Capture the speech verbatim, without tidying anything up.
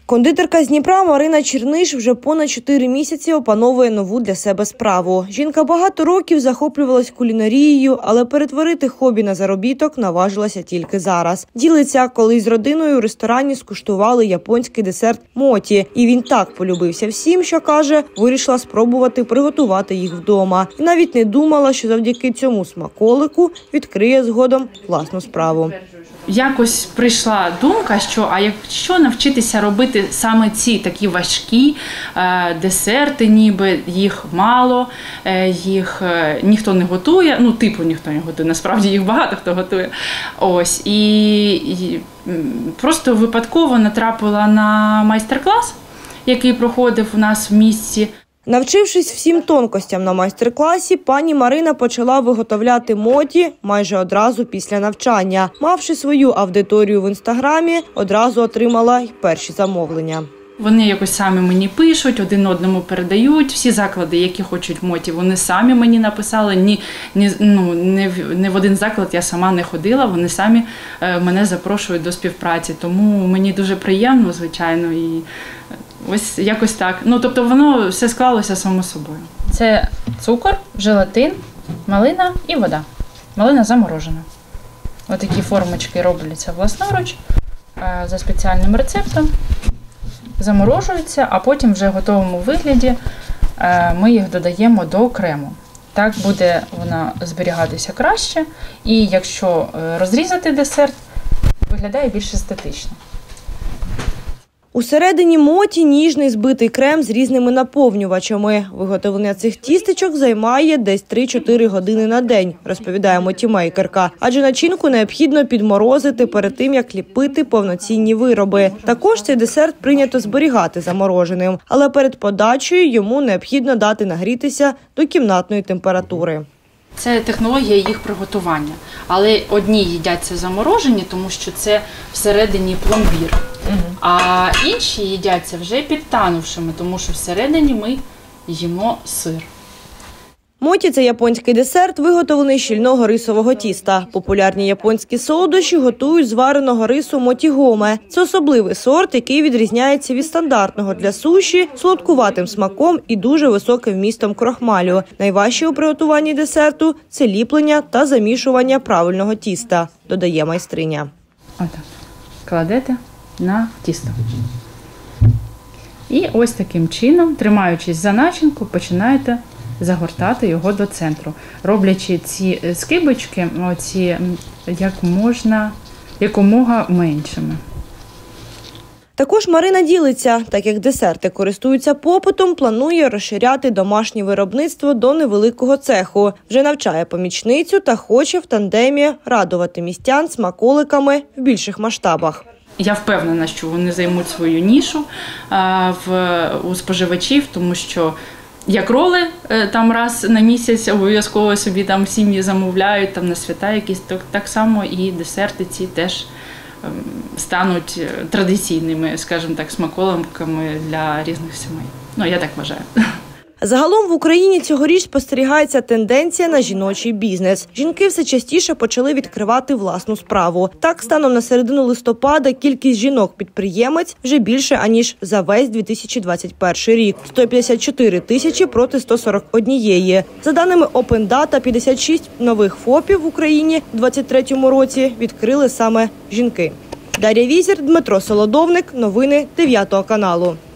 Кондитерка з Дніпра Марина Черниш вже понад чотири місяці опановує нову для себе справу. Жінка багато років захоплювалась кулінарією, але перетворити хобі на заробіток наважилася тільки зараз. Ділиться, коли з родиною у ресторані скуштували японський десерт моті. І він так полюбився всім, що, каже, вирішила спробувати приготувати їх вдома. І навіть не думала, що завдяки цьому смаколику відкриє згодом власну справу. Якось прийшла думка, що а якщо навчитися робити саме ці такі важкі е, десерти, ніби їх мало, е, їх е, ніхто не готує, ну типу ніхто не готує, насправді їх багато хто готує. Ось, і, і просто випадково натрапила на майстер-клас, який проходив у нас в місті. Навчившись всім тонкостям на майстер-класі, пані Марина почала виготовляти моті майже одразу після навчання. Мавши свою аудиторію в інстаграмі, одразу отримала й перші замовлення. Вони якось самі мені пишуть, один одному передають. Всі заклади, які хочуть моті, вони самі мені написали. Ні, ні, ну, не, в, не в один заклад я сама не ходила, вони самі е, мене запрошують до співпраці. Тому мені дуже приємно, звичайно, і ось якось так. Ну, тобто воно все склалося само собою. Це цукор, желатин, малина і вода. Малина заморожена. Ось такі формочки робляться власноруч е, за спеціальним рецептом. Заморожуються, а потім вже в готовому вигляді ми їх додаємо до крему. Так буде вона зберігатися краще, і якщо розрізати десерт, виглядає більш естетично. Усередині моті ніжний збитий крем з різними наповнювачами. Виготовлення цих тістечок займає десь три-чотири години на день, розповідає мотімейкерка. Адже начинку необхідно підморозити перед тим, як ліпити повноцінні вироби. Також цей десерт прийнято зберігати замороженим, але перед подачею йому необхідно дати нагрітися до кімнатної температури. Це технологія їх приготування, але одні їдять це заморожені, тому що це всередині пломбір. А інші їдяться вже підтанувшими, тому що всередині ми їмо сир. Моті – це японський десерт, виготовлений з щільного рисового тіста. Популярні японські солодощі готують з вареного рису мотігоме. Це особливий сорт, який відрізняється від стандартного для суші, солодкуватим смаком і дуже високим вмістом крохмалю. Найважче у приготуванні десерту – це ліплення та замішування правильного тіста, додає майстриня. Отак. Кладете на тісто. І ось таким чином, тримаючись за начинку, починаєте загортати його до центру, роблячи ці скибочки оці, як можна, якомога меншими. Також Марина ділиться, так як десерти користуються попитом, планує розширяти домашнє виробництво до невеликого цеху. Вже навчає помічницю та хоче в тандемі радувати містян смаколиками в більших масштабах. Я впевнена, що вони займуть свою нішу а, в, у споживачів, тому що як роли там раз на місяць обов'язково собі там сім'ї замовляють, там на свята якісь, так, так само і десерти ці теж стануть традиційними, скажімо так, смаколиками для різних сімей. Ну, я так вважаю. Загалом в Україні цьогоріч спостерігається тенденція на жіночий бізнес. Жінки все частіше почали відкривати власну справу. Так, станом на середину листопада кількість жінок-підприємець вже більше, аніж за весь дві тисячі двадцять перший рік – сто п'ятдесят чотири тисячі проти ста сорока однієї. За даними Open Data, п'ятдесят шість нових ФОПів в Україні у двадцять третьому році відкрили саме жінки. Дар'я Візір, Дмитро Солодовник. Новини дев'ятого каналу.